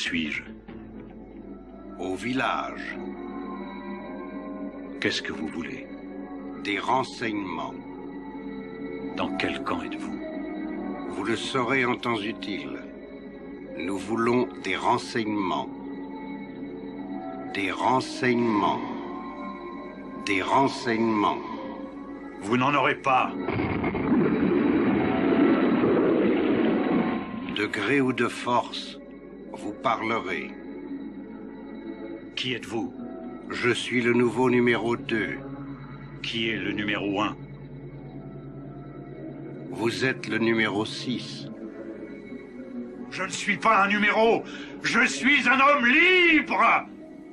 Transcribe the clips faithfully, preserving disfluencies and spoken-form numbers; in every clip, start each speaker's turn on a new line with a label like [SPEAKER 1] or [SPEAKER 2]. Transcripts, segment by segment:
[SPEAKER 1] suis-je?
[SPEAKER 2] Au village.
[SPEAKER 1] Qu'est-ce que vous voulez?
[SPEAKER 2] Des renseignements.
[SPEAKER 1] Dans quel camp êtes-vous?
[SPEAKER 2] Vous le saurez en temps utile. Nous voulons des renseignements. Des renseignements. Des renseignements.
[SPEAKER 1] Vous n'en aurez pas.
[SPEAKER 2] De gré ou de force, vous parlerez.
[SPEAKER 1] Qui êtes-vous?
[SPEAKER 2] Je suis le nouveau numéro deux.
[SPEAKER 1] Qui est le numéro un?
[SPEAKER 2] Vous êtes le numéro six.
[SPEAKER 1] Je ne suis pas un numéro. Je suis un homme libre.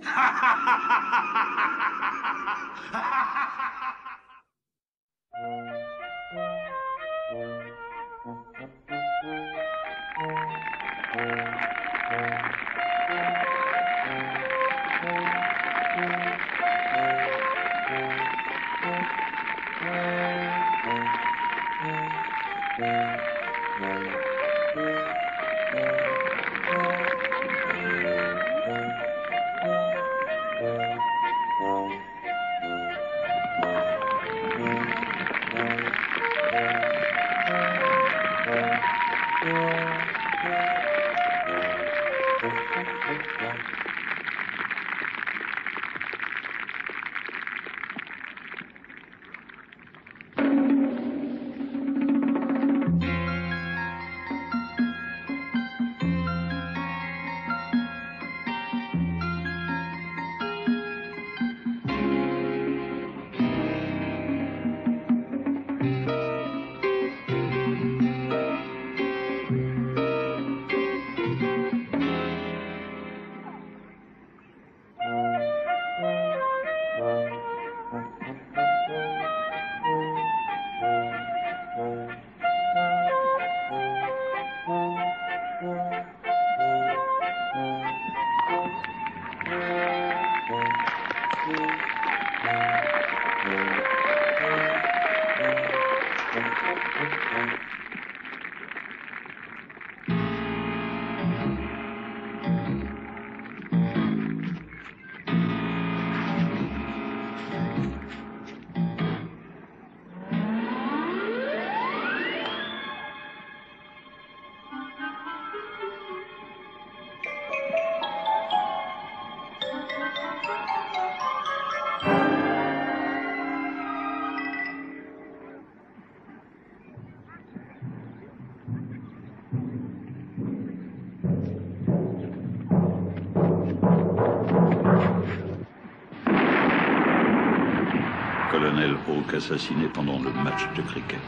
[SPEAKER 1] Colonel Hawke assassiné pendant le match de cricket.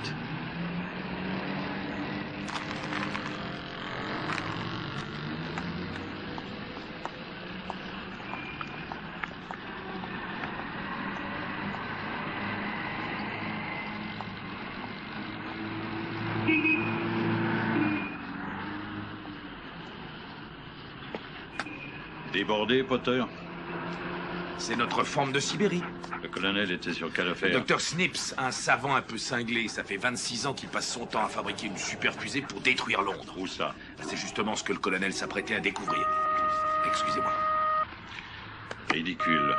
[SPEAKER 1] Débordé, Potter?
[SPEAKER 3] C'est notre forme de Sibérie.
[SPEAKER 1] Le colonel était sur quelle affaire?
[SPEAKER 3] Docteur Snips, un savant un peu cinglé. Ça fait vingt-six ans qu'il passe son temps à fabriquer une superfusée pour détruire Londres.
[SPEAKER 1] Où ça?
[SPEAKER 3] C'est justement ce que le colonel s'apprêtait à découvrir. Excusez-moi.
[SPEAKER 1] Ridicule.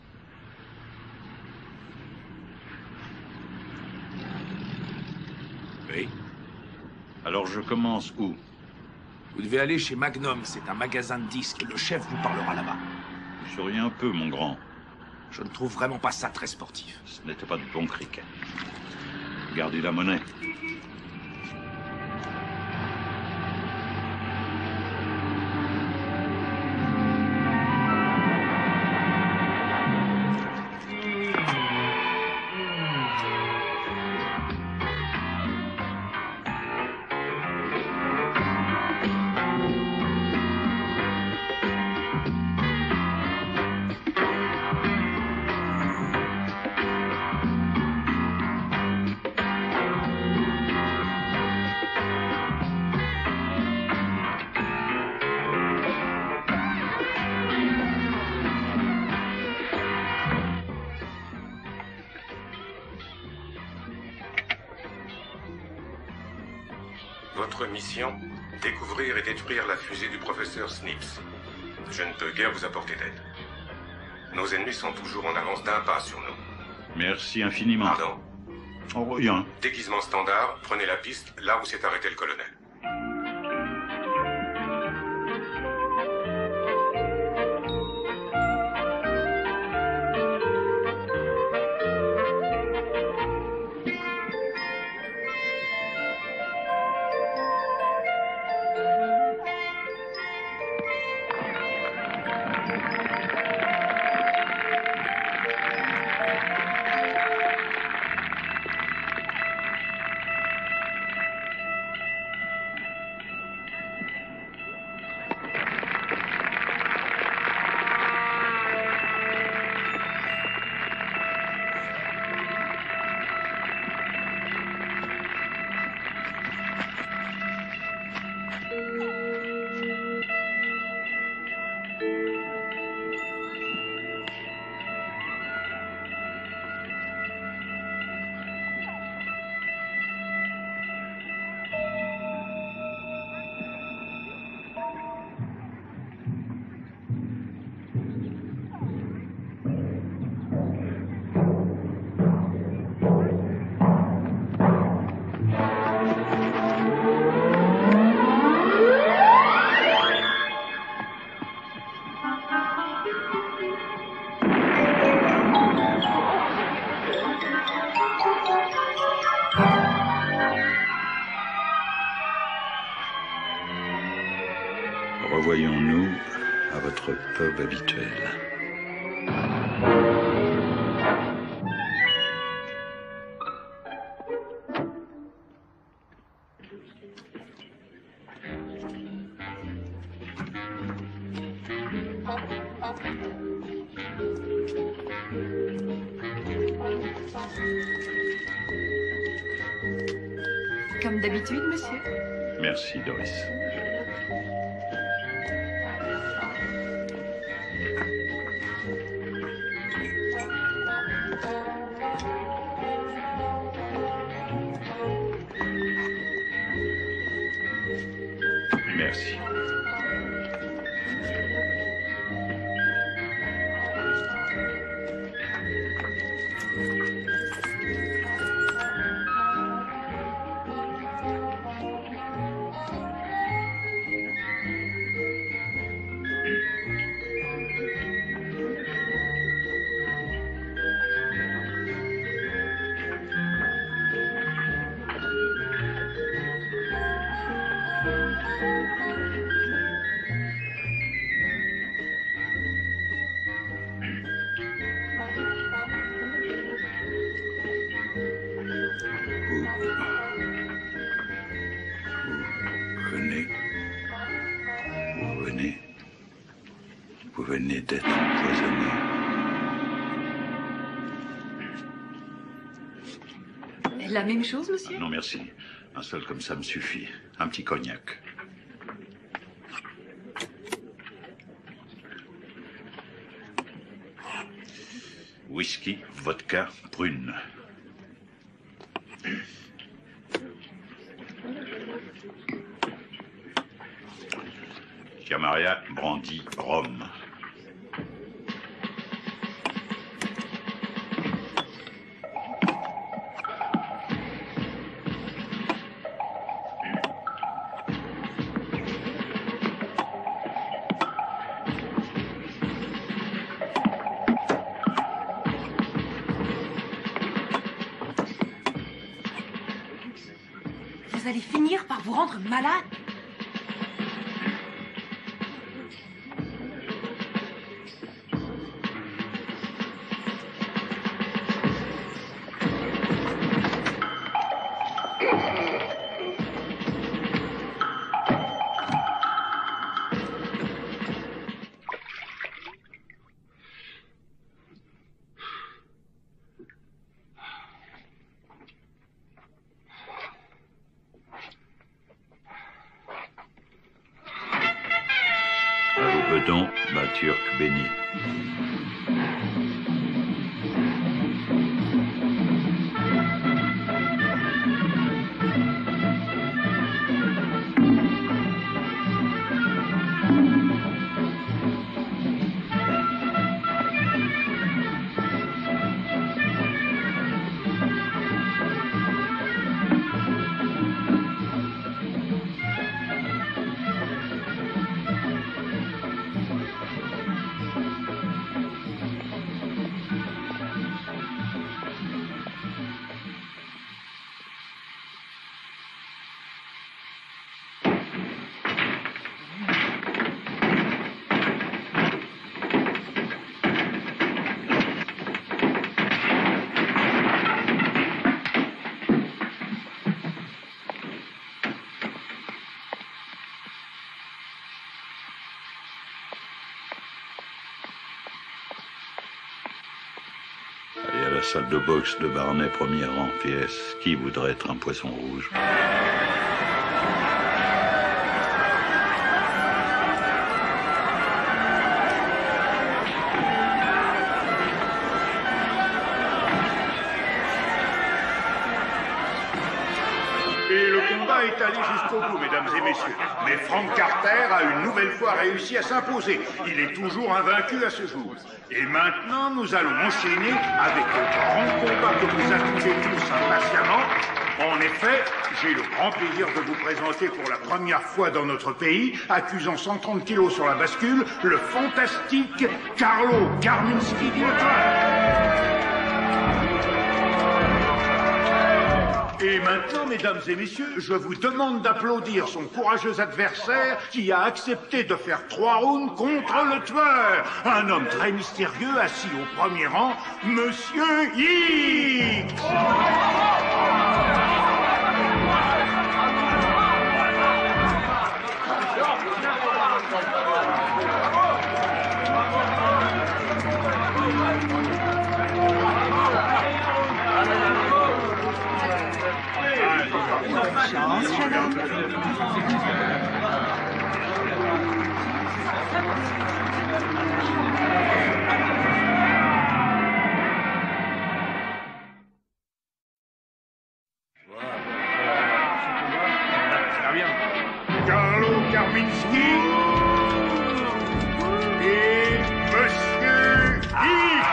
[SPEAKER 3] Oui.
[SPEAKER 1] Alors je commence où?
[SPEAKER 3] Vous devez aller chez Magnum, c'est un magasin de disques. Le chef vous parlera là-bas.
[SPEAKER 1] Vous souriez un peu, mon grand.
[SPEAKER 3] Je ne trouve vraiment pas ça très sportif.
[SPEAKER 1] Ce n'était pas du bon cricket. Gardez la monnaie.
[SPEAKER 4] Votre mission, découvrir et détruire la fusée du professeur Snips. Je ne peux guère vous apporter d'aide. Nos ennemis sont toujours en avance d'un pas sur nous.
[SPEAKER 1] Merci infiniment.
[SPEAKER 4] Pardon?
[SPEAKER 1] Oh, rien.
[SPEAKER 4] Déguisement standard, prenez la piste là où s'est arrêté le colonel.
[SPEAKER 1] Revoyons-nous à votre pub habituel.
[SPEAKER 5] Comme d'habitude, monsieur.
[SPEAKER 1] Merci, Doris. Merci. Vous venez d'être empoisonné.
[SPEAKER 5] La même chose, monsieur?
[SPEAKER 1] Ah, non, merci. Un seul comme ça me suffit. Un petit cognac. Whisky, vodka, prune. Chiamaria, brandy, rhum.
[SPEAKER 5] Vous allez finir par vous rendre malade.
[SPEAKER 1] Bedon, ma Turque bénie.
[SPEAKER 6] salle de boxe de Barnet, premier rang. P S. Qui voudrait être un poisson rouge?
[SPEAKER 1] Et le combat est allé jusqu'au bout, mesdames et messieurs. Mais Frank Carter a une nouvelle fois réussi à s'imposer. Il est toujours invaincu à ce jour. Et maintenant, nous allons enchaîner avec le grand combat que vous attendez tous impatiemment. En effet, j'ai le grand plaisir de vous présenter pour la première fois dans notre pays, accusant cent trente kilos sur la bascule, le fantastique Carlo Garminski Villotrin. Et maintenant, mesdames et messieurs, je vous demande d'applaudir son courageux adversaire qui a accepté de faire trois rounds contre le tueur. Un homme très mystérieux assis au premier rang, Monsieur X.
[SPEAKER 5] Chance, Shannon.
[SPEAKER 1] Carlo Garminski et Monsieur X.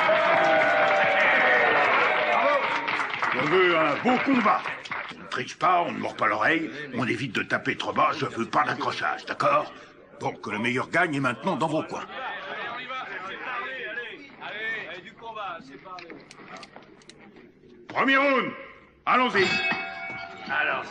[SPEAKER 1] Je veux un beau combat. On ne triche pas, on ne mord pas l'oreille, on évite de taper trop bas, je veux pas d'accrochage, d'accord? Bon, que le meilleur gagne est maintenant dans vos coins. Premier round, allons-y. Alors,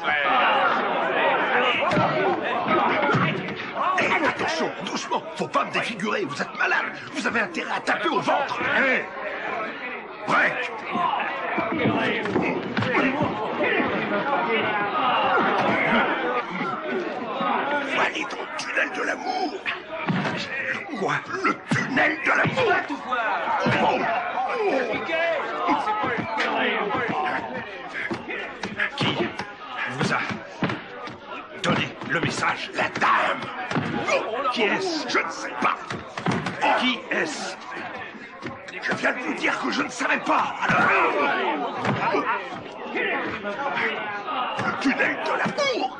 [SPEAKER 7] Hey, attention, doucement, faut pas me défigurer, vous êtes malade, vous avez intérêt à taper au ventre.
[SPEAKER 1] Hé, break.
[SPEAKER 7] Faut aller dans le tunnel de l'amour. Quoi? Le tunnel de l'amour? Qui vous a donné le message? La dame. Qui est-ce? Je ne sais pas. Qui est-ce? Je viens de vous dire que je ne savais pas. Alors... Le tunnel de l'amour.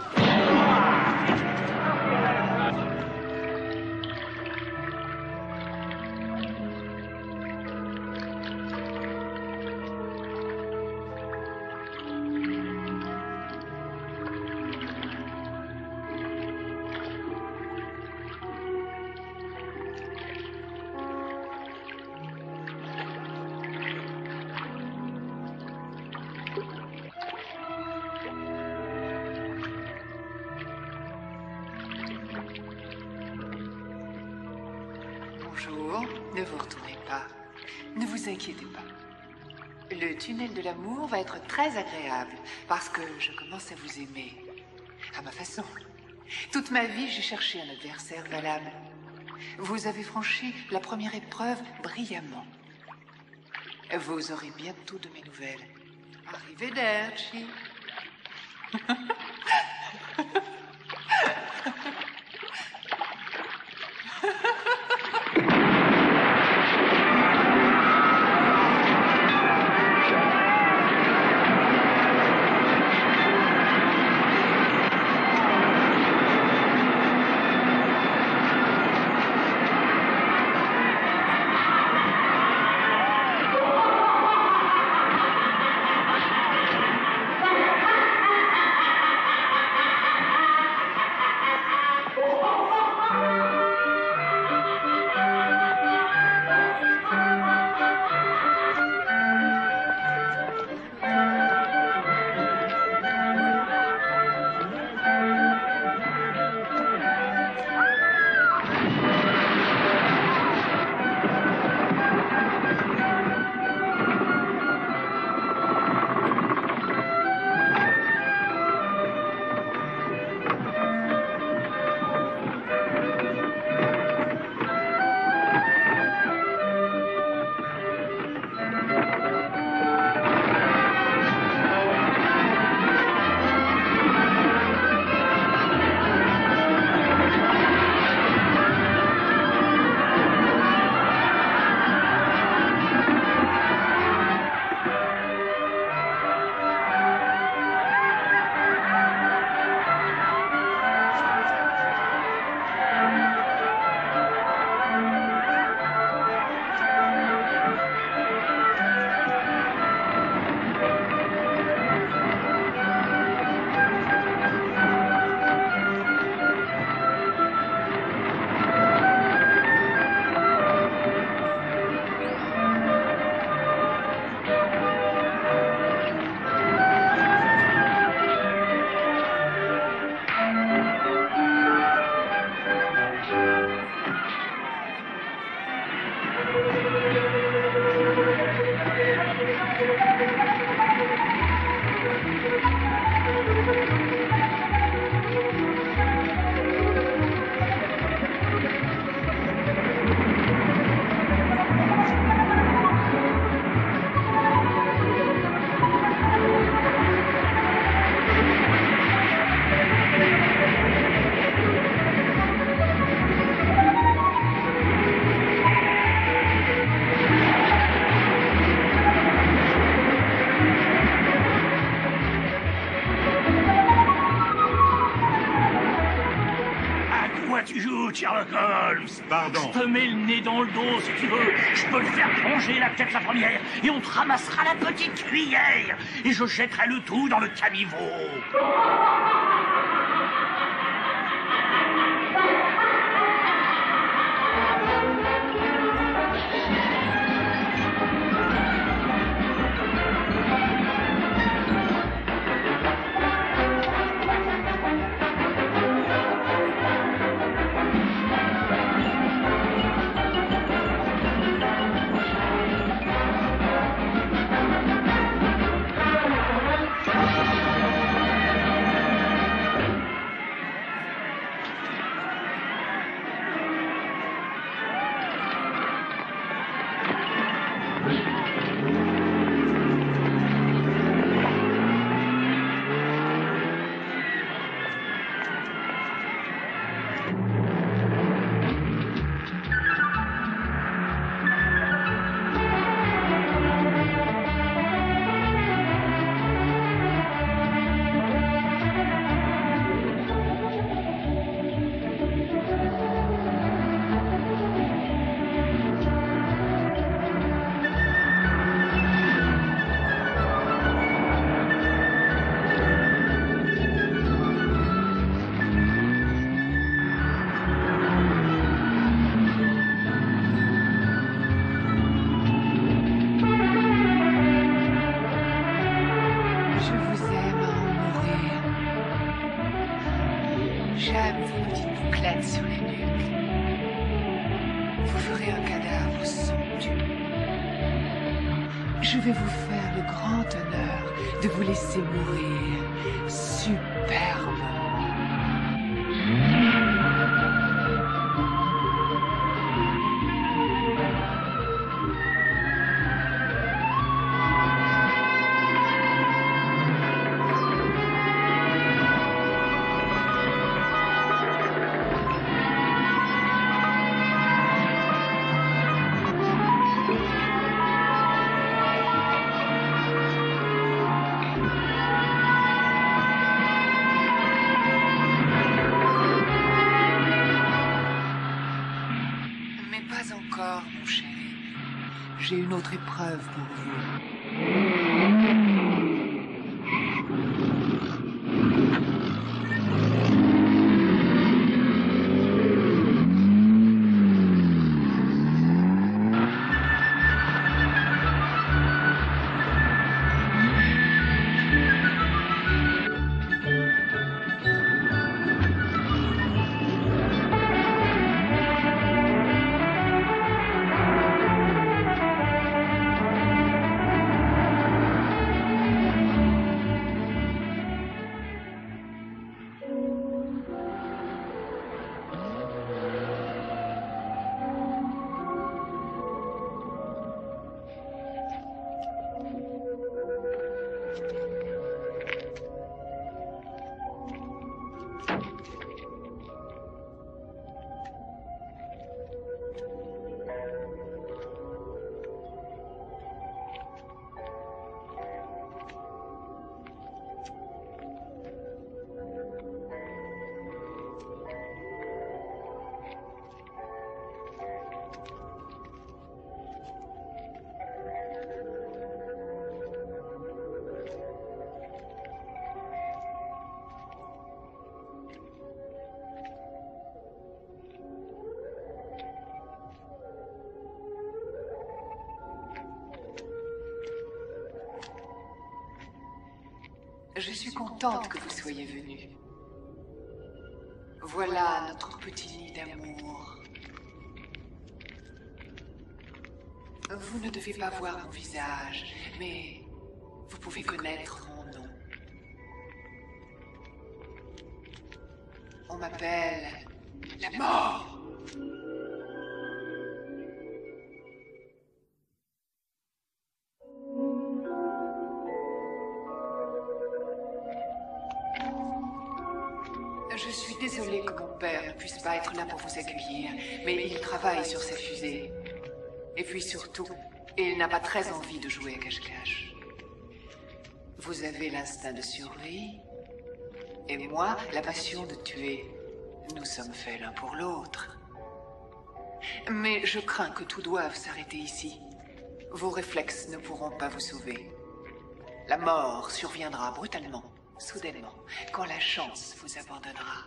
[SPEAKER 8] Bonjour, ne vous retournez pas. Ne vous inquiétez pas. Le tunnel de l'amour va être très agréable parce que je commence à vous aimer. À ma façon. Toute ma vie, j'ai cherché un adversaire valable. Vous avez franchi la première épreuve brillamment. Vous aurez bientôt de mes nouvelles. Arrivederci.
[SPEAKER 7] écoute, Sherlock Holmes.
[SPEAKER 1] Pardon.
[SPEAKER 7] Je te mets le nez dans le dos, si tu veux. Je peux te faire plonger la tête la première, et on te ramassera la petite cuillère. Et je jetterai le tout dans le caniveau.
[SPEAKER 8] Je vais vous faire le grand honneur de vous laisser mourir superbement. J'ai une autre épreuve pour vous. Je suis contente que vous soyez venu. Voilà notre petit nid d'amour. Vous ne devez pas voir mon visage, mais vous pouvez connaître mon nom. On m'appelle la mort. Je suis désolée que mon père ne puisse pas être là pour vous accueillir, mais il travaille sur sa fusée. Et puis surtout, il n'a pas très envie de jouer à cache-cache. Vous avez l'instinct de survie, et moi, la passion de tuer. Nous sommes faits l'un pour l'autre. Mais je crains que tout doive s'arrêter ici. Vos réflexes ne pourront pas vous sauver. La mort surviendra brutalement, soudainement, quand la chance vous abandonnera.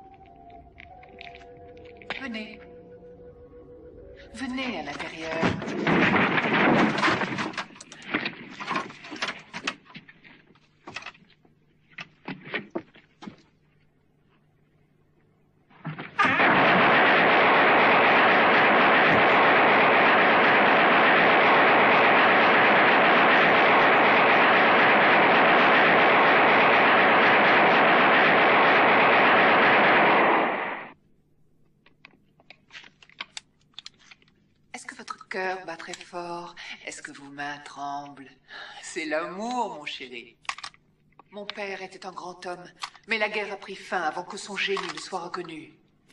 [SPEAKER 8] Venez. Venez à l'intérieur. Cœur bat très fort. Est-ce que vos mains tremblent? C'est l'amour, mon chéri. Mon père était un grand homme, mais la guerre a pris fin avant que son génie ne soit reconnu.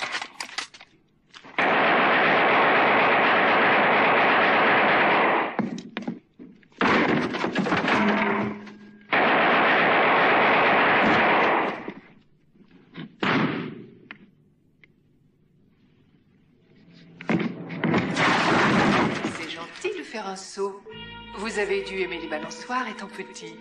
[SPEAKER 8] Faire un saut. Vous avez dû aimer les balançoires étant petit.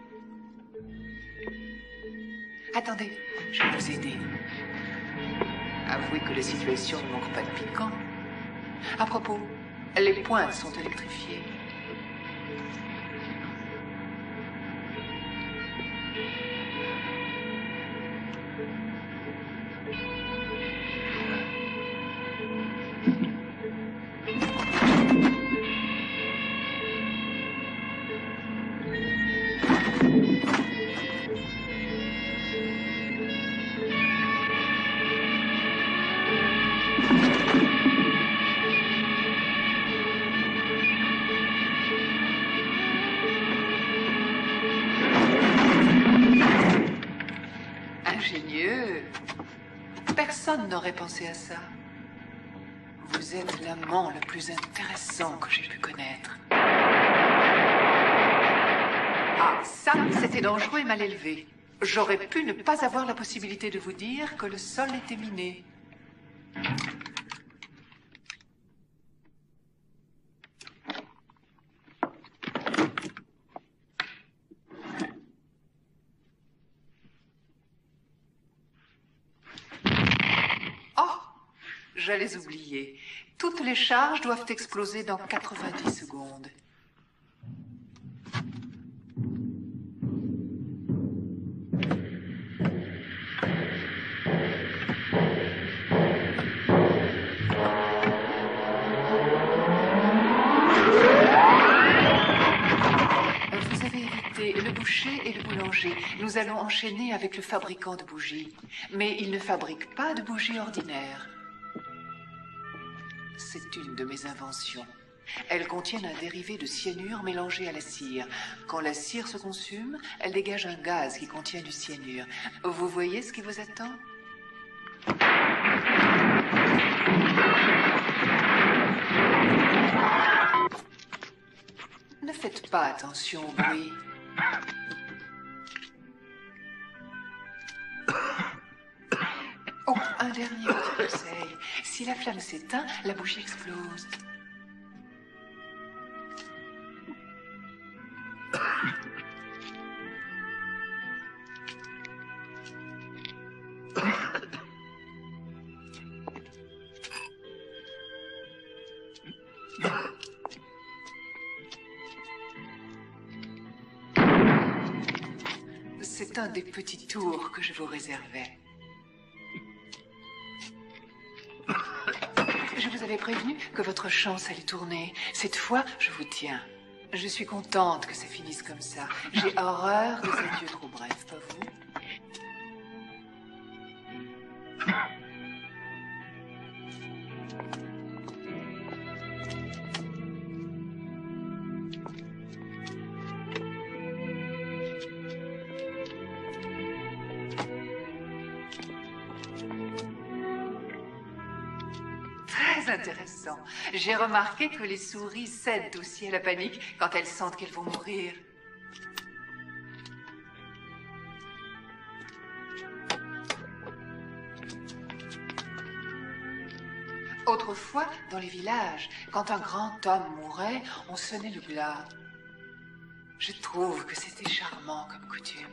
[SPEAKER 8] Attendez, je vais vous aider. Avouez que la situation ne manque pas de piquant. À propos, les pointes sont électrifiées. Personne n'aurait pensé à ça. Vous êtes l'amant le plus intéressant que j'ai pu connaître. Ah, ça, c'était dangereux et mal élevé. J'aurais pu ne pas avoir la possibilité de vous dire que le sol était miné. J'allais oublier. Toutes les charges doivent exploser dans quatre-vingt-dix secondes. Vous avez évité le boucher et le boulanger. Nous allons enchaîner avec le fabricant de bougies. Mais il ne fabrique pas de bougies ordinaires. C'est une de mes inventions. Elles contiennent un dérivé de cyanure mélangé à la cire. Quand la cire se consume, elle dégage un gaz qui contient du cyanure. Vous voyez ce qui vous attend? Ne faites pas attention au bruit. Oh, un dernier petit conseil. Si la flamme s'éteint, la bougie explose. C'est un des petits tours que je vous réservais. Je vous avais prévenu que votre chance allait tourner. Cette fois, je vous tiens. Je suis contente que ça finisse comme ça. J'ai horreur des adieux trop brefs, pas vous? Intéressant. J'ai remarqué que les souris cèdent aussi à la panique quand elles sentent qu'elles vont mourir. Autrefois, dans les villages, quand un grand homme mourait, on sonnait le glas. Je trouve que c'était charmant comme coutume.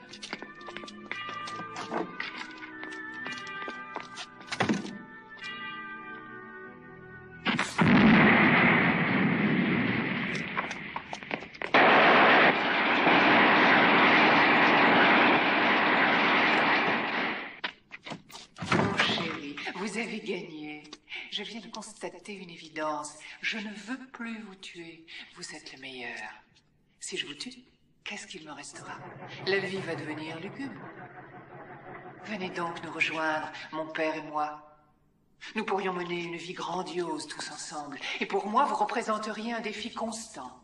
[SPEAKER 8] Mon chéri, vous avez gagné. Je viens de constater une évidence. Je ne veux plus vous tuer. Vous êtes le meilleur. Si je vous tue, qu'est-ce qu'il me restera? La vie va devenir lugubre. Venez donc nous rejoindre, mon père et moi. Nous pourrions mener une vie grandiose tous ensemble. Et pour moi, vous représenteriez un défi constant.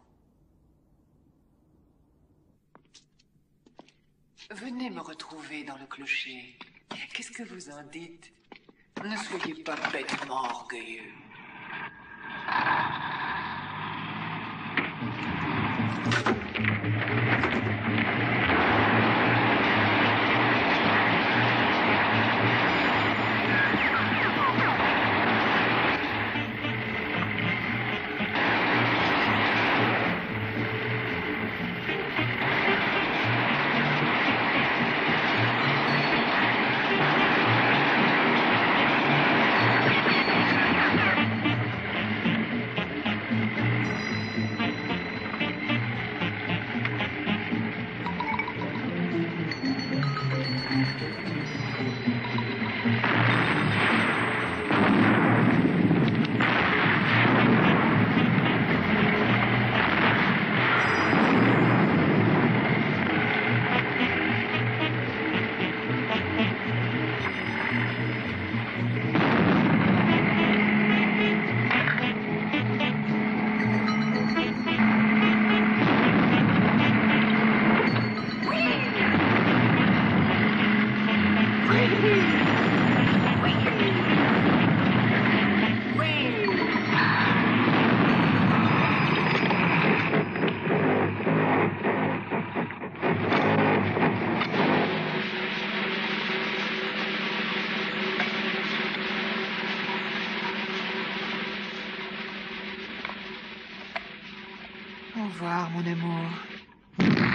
[SPEAKER 8] Venez me retrouver dans le clocher. Qu'est-ce que vous en dites? Ne soyez pas bêtement orgueilleux. Au revoir, mon amour.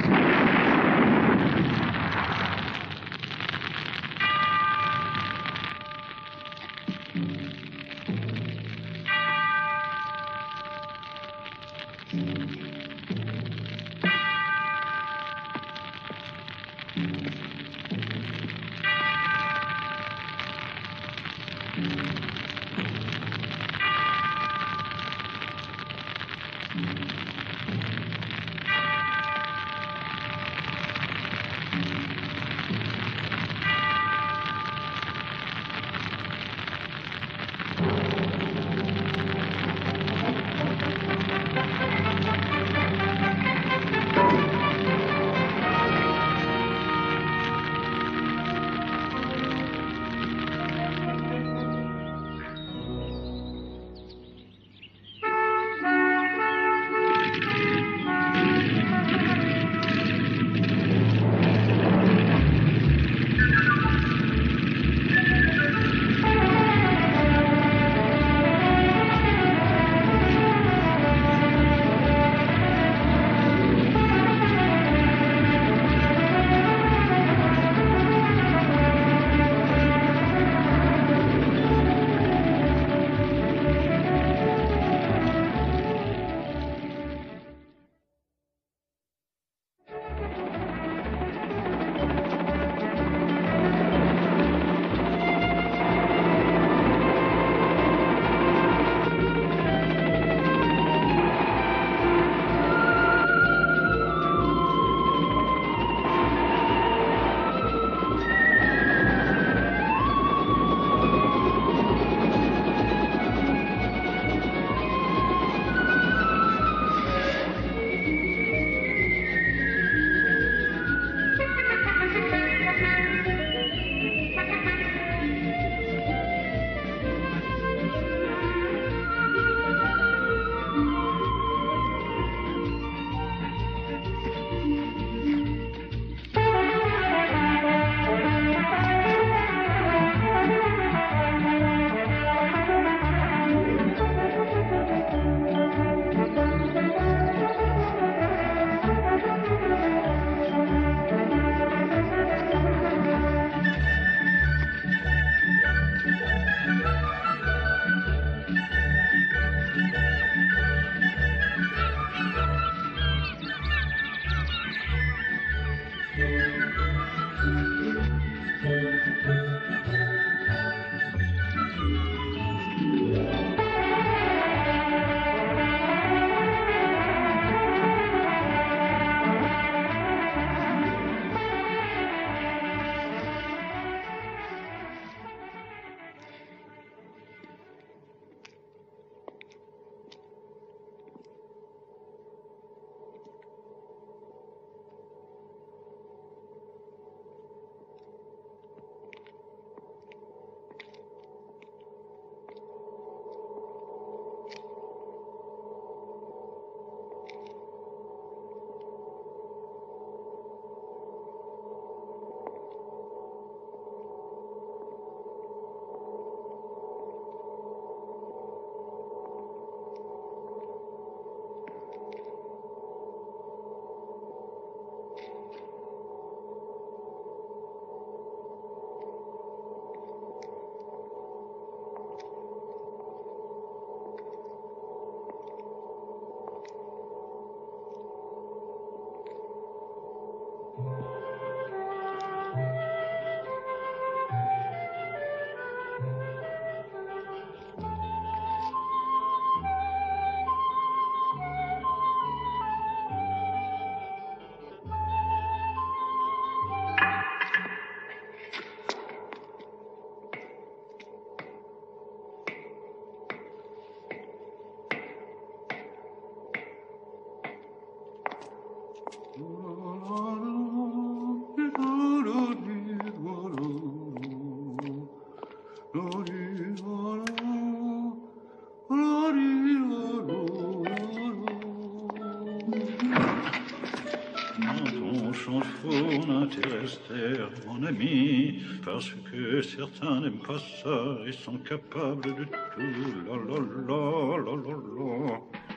[SPEAKER 6] On change faux n'intéresse terre, mon ami, parce que certains n'aiment pas ça et sont capables de tout. La la la la la la.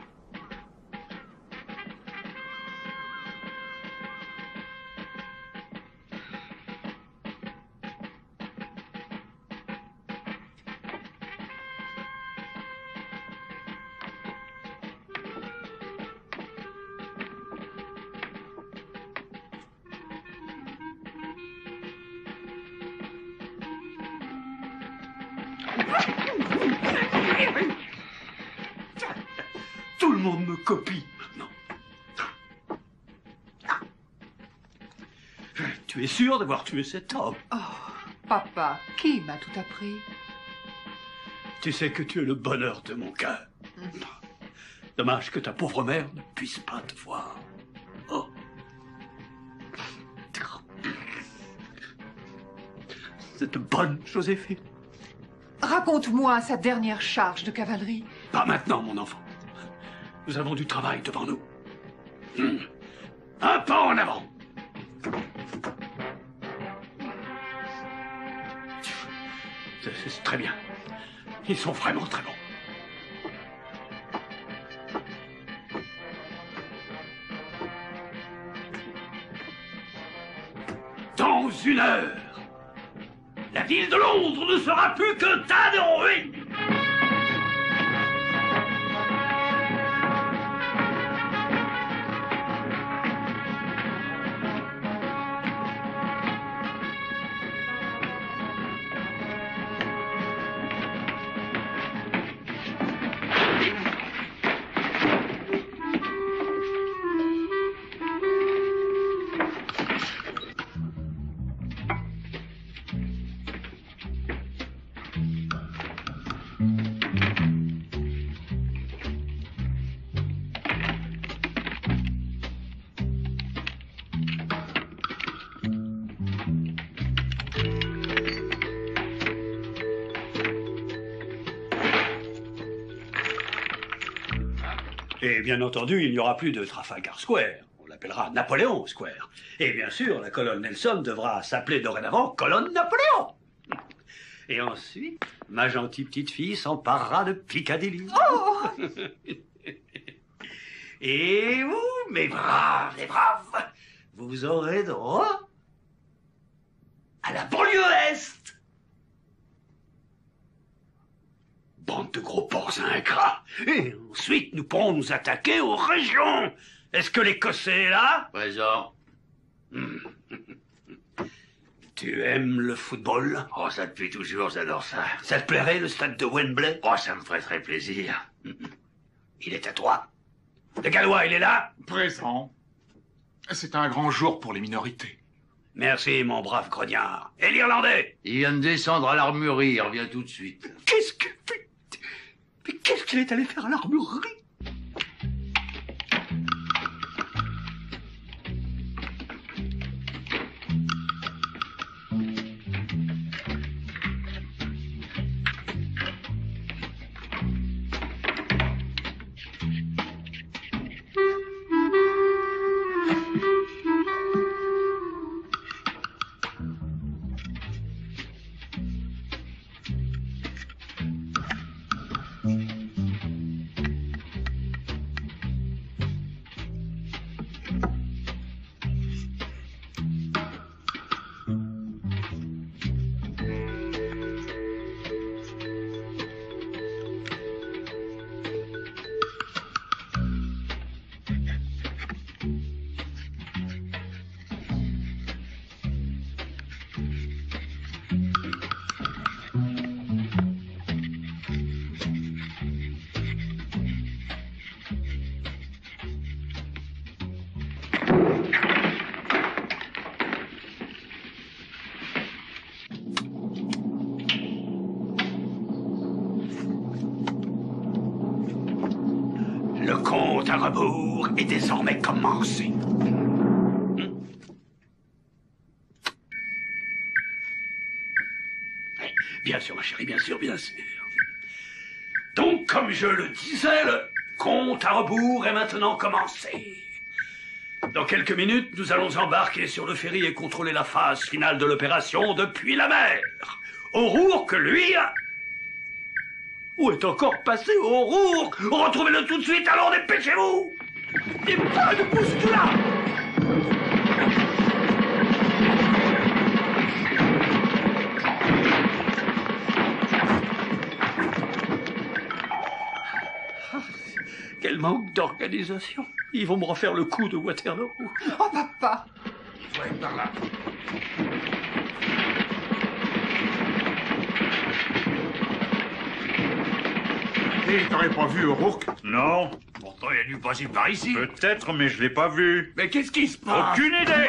[SPEAKER 7] Tout le monde me copie maintenant. Tu es sûr d'avoir tué cet homme?
[SPEAKER 8] Oh, papa, qui m'a tout appris?
[SPEAKER 7] Tu sais que tu es le bonheur de mon cœur. Dommage que ta pauvre mère ne puisse pas te voir. Oh. Cette bonne Joséphine.
[SPEAKER 8] Raconte-moi sa dernière charge de cavalerie.
[SPEAKER 7] Pas maintenant, mon enfant. Nous avons du travail devant nous. Hmm. Un pas en avant. C'est c'est très bien. Ils sont vraiment très bons. Dans une heure, la ville de Londres ne sera plus qu'un tas de ruines. Et bien entendu, il n'y aura plus de Trafalgar Square. On l'appellera Napoléon Square. Et bien sûr, la colonne Nelson devra s'appeler dorénavant colonne Napoléon. Et ensuite, ma gentille petite fille s'emparera de Piccadilly.
[SPEAKER 8] Oh
[SPEAKER 7] Et vous, mes braves, les braves, vous aurez droit à la banlieue Est. Bande de gros porcs ingrats. Et ensuite, nous pourrons nous attaquer aux régions. Est-ce que l'Écossais est là?
[SPEAKER 2] Présent.
[SPEAKER 7] Hmm. Tu aimes le football?
[SPEAKER 2] Oh, ça depuis toujours, j'adore ça.
[SPEAKER 7] Ça te plairait, le stade de Wembley?
[SPEAKER 2] Oh, ça me ferait très plaisir.
[SPEAKER 7] Il est à toi. Le Gallois, il est là?
[SPEAKER 9] Présent. C'est un grand jour pour les minorités.
[SPEAKER 7] Merci, mon brave grognard. Et l'Irlandais?
[SPEAKER 2] Il vient de descendre à l'armurerie, il revient tout de suite.
[SPEAKER 7] Qu'est-ce que... Mais qu'est-ce qu'il est allé faire à l'armurerie? Le compte à rebours est désormais commencé.
[SPEAKER 10] Bien sûr, ma chérie, bien sûr, bien sûr. Donc, comme je le disais, le compte à rebours est maintenant commencé. Dans quelques minutes, nous allons embarquer sur le ferry et contrôler la phase finale de l'opération depuis la mer. O'Rourke, lui... Où est encore passé O'Rourke? Retrouvez-le tout de suite, alors dépêchez-vous! Et pas de bousculade! Quel manque d'organisation. Ils vont me refaire le coup de Waterloo.
[SPEAKER 8] Oh, papa!
[SPEAKER 3] Ouais, par là.
[SPEAKER 1] Et t'aurais pas vu O'Rourke?
[SPEAKER 6] Non.
[SPEAKER 3] Pourtant, il a dû passer par ici.
[SPEAKER 6] Peut-être, mais je l'ai pas vu.
[SPEAKER 3] Mais qu'est-ce qui se passe?
[SPEAKER 6] Aucune idée.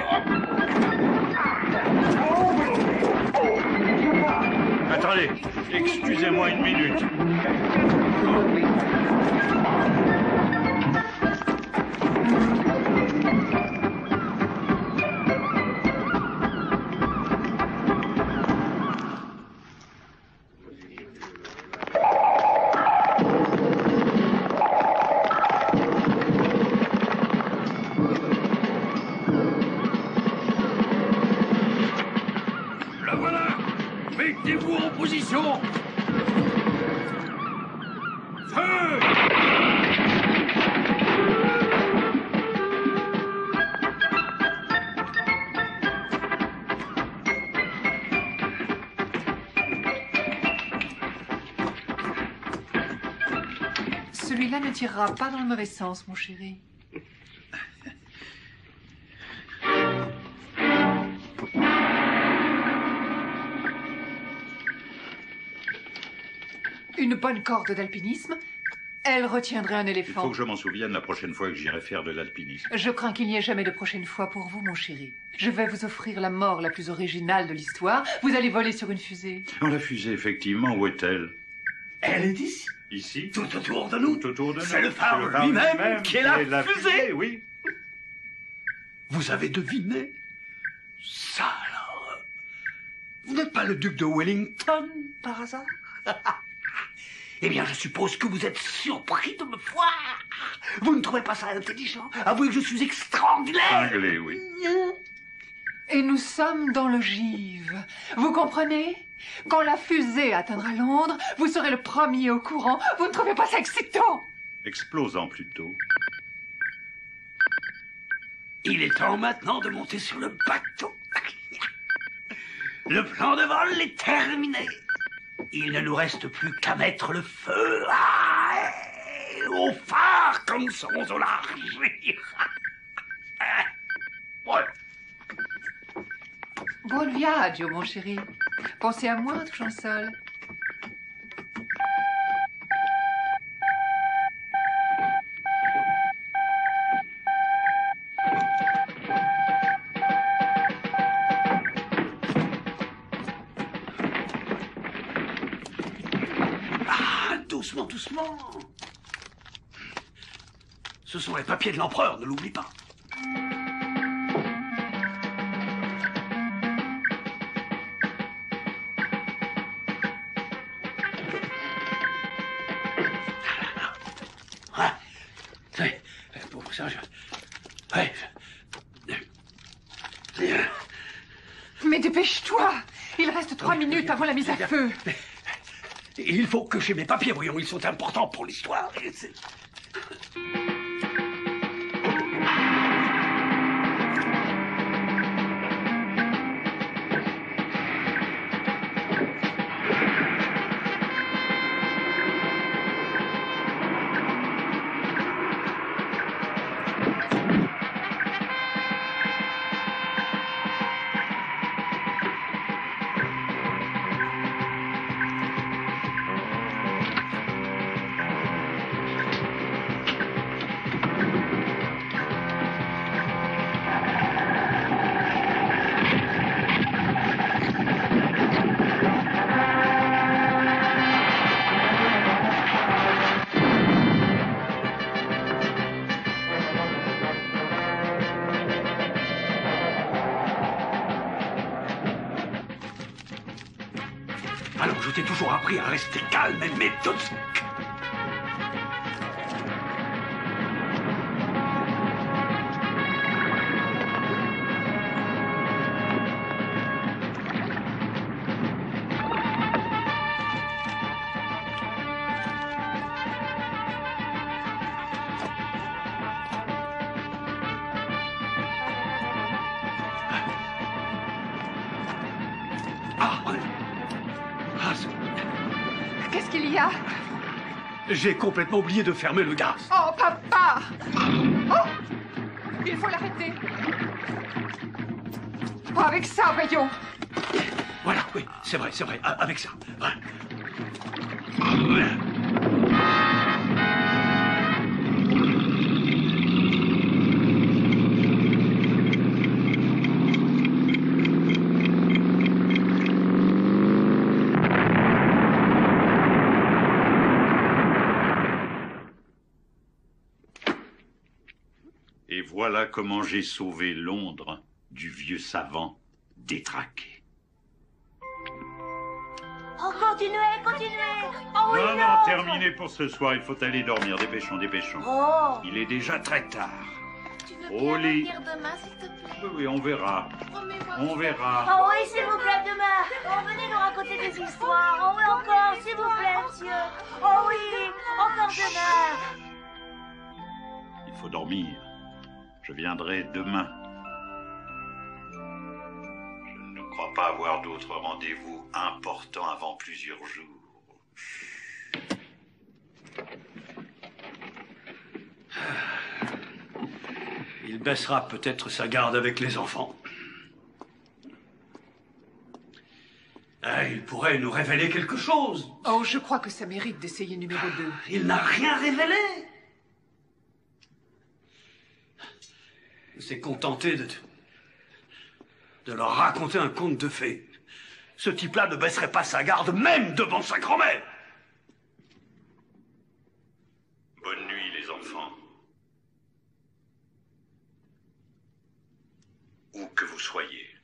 [SPEAKER 6] Attendez, excusez-moi une minute.
[SPEAKER 3] La voilà. Mettez-vous en position. Feu!
[SPEAKER 8] Celui-là ne tirera pas dans le mauvais sens, mon chéri. Une bonne corde d'alpinisme, elle retiendrait un
[SPEAKER 6] Il
[SPEAKER 8] éléphant.
[SPEAKER 6] faut que je m'en souvienne la prochaine fois que j'irai faire de l'alpinisme.
[SPEAKER 8] Je crains qu'il n'y ait jamais de prochaine fois pour vous, mon chéri. Je vais vous offrir la mort la plus originale de l'histoire. Vous allez voler sur une fusée.
[SPEAKER 6] Oh, la fusée, effectivement, où est-elle?
[SPEAKER 10] Elle est ici,
[SPEAKER 6] Ici?
[SPEAKER 10] tout autour de nous.
[SPEAKER 6] Tout autour de nous.
[SPEAKER 10] C'est le phare
[SPEAKER 6] C'est
[SPEAKER 10] lui-même qui est la fusée.
[SPEAKER 6] oui.
[SPEAKER 10] Vous avez deviné? Ça alors. Vous n'êtes pas le duc de Wellington, par hasard? Eh bien, je suppose que vous êtes surpris de me voir. Vous ne trouvez pas ça intelligent? Avouez que je suis extraordinaire.
[SPEAKER 6] Anglais, oui.
[SPEAKER 8] Et nous sommes dans l'ogive. Vous comprenez? Quand la fusée atteindra Londres, vous serez le premier au courant. Vous ne trouvez pas ça excitant?
[SPEAKER 6] Explosant plutôt.
[SPEAKER 10] Il est temps maintenant de monter sur le bateau. Le plan de vol est terminé. Il ne nous reste plus qu'à mettre le feu ah, au phare quand nous serons au large. Ouais.
[SPEAKER 8] Buon viaggio, mon chéri. Pensez à moi en touchant le sol.
[SPEAKER 10] Ah, doucement, doucement. Ce sont les papiers de l'empereur, ne l'oublie pas. Ah, c'est- pour ça, je... Ouais, je-
[SPEAKER 8] Mais dépêche-toi! Il reste trois minutes avant la mise à feu.
[SPEAKER 10] Il faut que j'ai mes papiers, voyons, ils sont importants pour l'histoire. Et c'est- Je t'ai toujours appris à rester calme et méthodique.
[SPEAKER 8] Qu'est-ce qu'il y a?
[SPEAKER 10] J'ai complètement oublié de fermer le gaz.
[SPEAKER 8] Oh, papa! Oh! Il faut l'arrêter. Pas avec ça, voyons.
[SPEAKER 10] Voilà, oui, c'est vrai, c'est vrai, avec ça. Ouais.
[SPEAKER 6] Et voilà comment j'ai sauvé Londres du vieux savant détraqué.
[SPEAKER 11] Oh, continuez, continuez. Oh oui,
[SPEAKER 6] non,
[SPEAKER 11] non,
[SPEAKER 6] non, terminé pour ce soir. Il faut aller dormir. Dépêchons, dépêchons.
[SPEAKER 11] Oh.
[SPEAKER 6] Il est déjà très tard.
[SPEAKER 11] Tu veux
[SPEAKER 6] Au
[SPEAKER 11] bien
[SPEAKER 6] lit.
[SPEAKER 11] venir demain, s'il te plaît?
[SPEAKER 6] Oui, oui, on verra.
[SPEAKER 11] Promets-moi.
[SPEAKER 6] On verra.
[SPEAKER 11] Oh oui, s'il vous plaît, demain. Oh, venez nous raconter des histoires. Oh oui, encore, s'il vous plaît, monsieur. Oh oui, encore demain.
[SPEAKER 6] Il faut dormir. Je viendrai demain. Je ne crois pas avoir d'autres rendez-vous importants avant plusieurs jours.
[SPEAKER 10] Il baissera peut-être sa garde avec les enfants. Ah, il pourrait nous révéler quelque chose.
[SPEAKER 8] Oh, je crois que ça mérite d'essayer numéro deux.
[SPEAKER 10] Il n'a rien révélé. Il s'est contenté de, de leur raconter un conte de fées. Ce type-là ne baisserait pas sa garde, même devant sa grand-mère.
[SPEAKER 6] Bonne nuit, les enfants. Où que vous soyez.